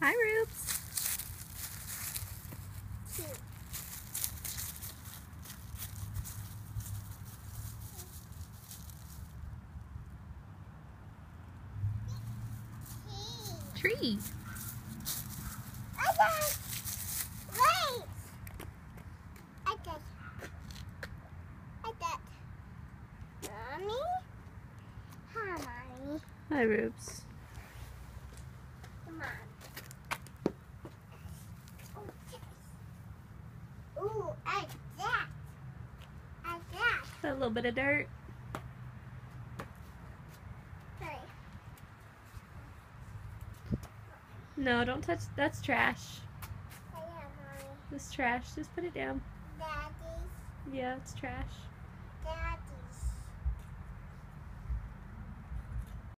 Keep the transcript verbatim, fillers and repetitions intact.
Hi, Roops. Tree. Wait. I did. I did. Mommy? Hi, Mommy. Hi, Roops. Come on. Ooh, I that. I that. A little bit of dirt. Sorry. No, don't touch. That's trash. I am, Mommy. This trash. Just put it down. Daddy's. Yeah, it's trash. Dad.